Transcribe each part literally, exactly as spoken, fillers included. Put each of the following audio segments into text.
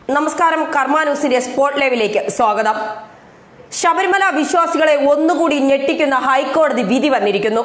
നമസ്കാരം. കർമ്മ ന്യൂസിന്റെ സ്പോട്ട് ലൈവിലേക്ക് സ്വാഗതം. ശബരിമല വിശ്വാസികളെ ഒന്നുകൂടി ഞെട്ടിക്കുന്ന ഹൈക്കോടതി വിധി വന്നിരിക്കുന്നു.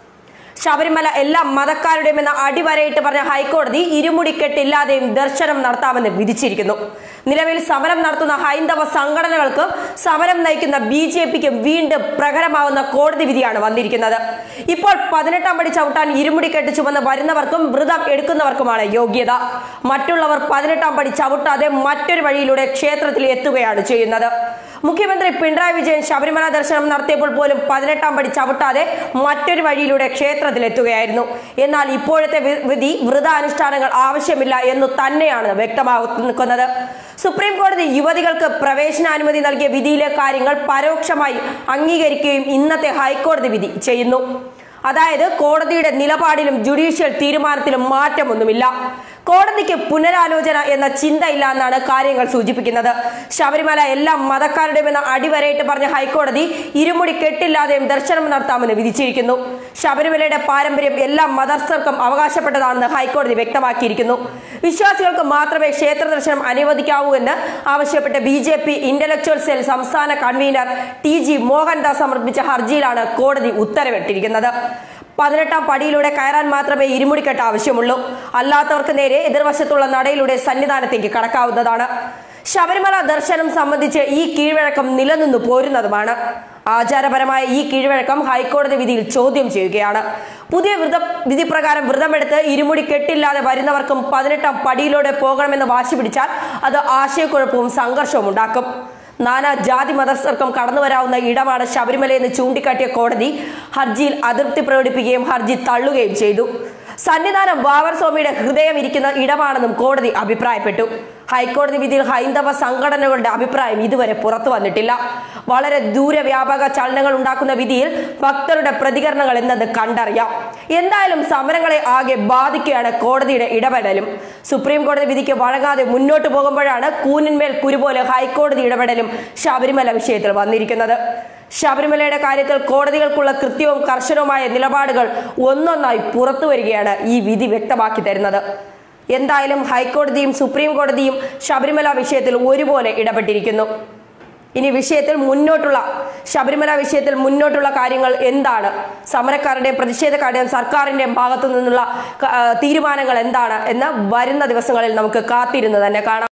ശബരിമല എല്ലാ മതക്കാരുടെയും എന്ന അടിവരയിട്ട് പറഞ്ഞ ഹൈക്കോടതി ഇരുമുടിക്കെട്ടില്ലാതെയും ദർശനം നടത്താമെന്ന് വിധിച്ചിരിക്കുന്നു. നിലവിൽ സമരം നടത്തുന്ന ഹൈന്ദവ സംഘടനകൾക്ക് സമരം നയിക്കുന്ന ബി ജെ പിക്കും വീണ്ടും പ്രകടമാവുന്ന കോടതി വിധിയാണ് വന്നിരിക്കുന്നത്. ഇപ്പോൾ പതിനെട്ടാം പടി ചവിട്ടാൻ ഇരുമുടിക്കെട്ട് ചുമന്ന് വരുന്നവർക്കും വ്രതം എടുക്കുന്നവർക്കുമാണ് യോഗ്യത. മറ്റുള്ളവർ പതിനെട്ടാം പടി ചവിട്ടാതെ മറ്റൊരു വഴിയിലൂടെ ക്ഷേത്രത്തിൽ എത്തുകയാണ് ചെയ്യുന്നത്. മുഖ്യമന്ത്രി പിണറായി വിജയൻ ശബരിമല ദർശനം നടത്തിയപ്പോൾ പോലും പതിനെട്ടാം പടി ചവിട്ടാതെ മറ്റൊരു വഴിയിലൂടെ ക്ഷേത്രത്തിൽ എത്തുകയായിരുന്നു. എന്നാൽ ഇപ്പോഴത്തെ വിധി വ്രതാനുഷ്ഠാനങ്ങൾ ആവശ്യമില്ല എന്നു തന്നെയാണ് വ്യക്തമാക്കുന്നത്. സുപ്രീം കോടതി യുവതികൾക്ക് പ്രവേശനാനുമതി നൽകിയ വിധിയിലെ കാര്യങ്ങൾ പരോക്ഷമായി അംഗീകരിക്കുകയും ഇന്നത്തെ ഹൈക്കോടതി വിധി ചെയ്യുന്നു. അതായത് കോടതിയുടെ നിലപാടിലും ജുഡീഷ്യൽ തീരുമാനത്തിലും മാറ്റമൊന്നുമില്ല. കോടതിക്ക് പുനരാലോചന എന്ന ചിന്തയില്ല എന്നാണ് കാര്യങ്ങൾ സൂചിപ്പിക്കുന്നത്. ശബരിമല എല്ലാ മതക്കാരുടെയും എന്ന അടിവരയിട്ട് പറഞ്ഞ ഹൈക്കോടതി ഇരുമുടി കെട്ടില്ലാതെയും ദർശനം നടത്താമെന്ന് വിധിച്ചിരിക്കുന്നു. ശബരിമലയുടെ പാരമ്പര്യം എല്ലാ മതസ്ഥർക്കും അവകാശപ്പെട്ടതാണെന്ന് ഹൈക്കോടതി വ്യക്തമാക്കിയിരിക്കുന്നു. വിശ്വാസികൾക്ക് മാത്രമേ ക്ഷേത്ര ദർശനം അനുവദിക്കാവൂ എന്ന് ആവശ്യപ്പെട്ട് B J P intellectual cell സംസ്ഥാന കൺവീനർ ടി ജി മോഹൻദാസ് സമർപ്പിച്ച ഹർജിയിലാണ് കോടതി ഉത്തരവിട്ടിരിക്കുന്നത്. പതിനെട്ടാം പടിയിലൂടെ കയറാൻ മാത്രമേ ഇരുമുടിക്കെട്ട് ആവശ്യമുള്ളൂ. അല്ലാത്തവർക്ക് നേരെ എതിർവശത്തുള്ള നടയിലൂടെ സന്നിധാനത്തേക്ക് കടക്കാവുന്നതാണ്. ശബരിമല ദർശനം സംബന്ധിച്ച് ഈ കീഴ്വഴക്കം നിലനിന്നു പോരുന്നതുമാണ്. ആചാരപരമായ ഈ കീഴ്വഴക്കം ഹൈക്കോടതി വിധിയിൽ ചോദ്യം ചെയ്യുകയാണ്. പുതിയ വ്രത വിധി പ്രകാരം വ്രതമെടുത്ത് ഇരുമുടി കെട്ടില്ലാതെ വരുന്നവർക്കും പതിനെട്ടാം പടിയിലൂടെ പോകണമെന്ന് വാശി പിടിച്ചാൽ അത് ആശയക്കുഴപ്പവും സംഘർഷവും ഉണ്ടാക്കും. നാനാ ജാതി മതസ്ഥർക്കും കടന്നു വരാവുന്ന ഇടമാണ് ശബരിമലയെന്ന് ചൂണ്ടിക്കാട്ടിയ കോടതി ഹർജിയിൽ അതൃപ്തി പ്രകടിപ്പിക്കുകയും ഹർജി തള്ളുകയും ചെയ്തു. സന്നിധാനം വാവർ സ്വാമിയുടെ ഹൃദയം ഇരിക്കുന്ന ഇടമാണെന്നും കോടതി അഭിപ്രായപ്പെട്ടു. ഹൈക്കോടതി വിധിയിൽ ഹൈന്ദവ സംഘടനകളുടെ അഭിപ്രായം ഇതുവരെ പുറത്തു വന്നിട്ടില്ല. വളരെ ദൂരവ്യാപക ചലനങ്ങൾ ഉണ്ടാക്കുന്ന വിധിയിൽ ഭക്തരുടെ പ്രതികരണങ്ങൾ എന്നത് കണ്ടറിയാം. എന്തായാലും സമരങ്ങളെ ആകെ ബാധിക്കുകയാണ് കോടതിയുടെ ഇടപെടലും. സുപ്രീം കോടതി വിധിക്ക് വഴങ്ങാതെ മുന്നോട്ട് പോകുമ്പോഴാണ് കൂനിന്മേൽ കുരുപോലെ ഹൈക്കോടതി ഇടപെടലും ശബരിമല വിഷയത്തിൽ വന്നിരിക്കുന്നത്. ശബരിമലയുടെ കാര്യത്തിൽ കോടതികൾക്കുള്ള കൃത്യവും കർശനവുമായ നിലപാടുകൾ ഒന്നൊന്നായി പുറത്തു വരികയാണ് ഈ വിധി വ്യക്തമാക്കി തരുന്നത്. എന്തായാലും ഹൈക്കോടതിയും സുപ്രീം കോടതിയും ശബരിമല വിഷയത്തിൽ ഒരുപോലെ ഇടപെട്ടിരിക്കുന്നു. ഇനി വിഷയത്തിൽ മുന്നോട്ടുള്ള ശബരിമല വിഷയത്തിൽ മുന്നോട്ടുള്ള കാര്യങ്ങൾ എന്താണ്, സമരക്കാരുടെയും പ്രതിഷേധക്കാരുടെയും സർക്കാരിന്റെയും ഭാഗത്തു നിന്നുള്ള തീരുമാനങ്ങൾ എന്താണ് എന്ന് വരുന്ന ദിവസങ്ങളിൽ നമുക്ക് കാത്തിരുന്ന് തന്നെ കാണാം.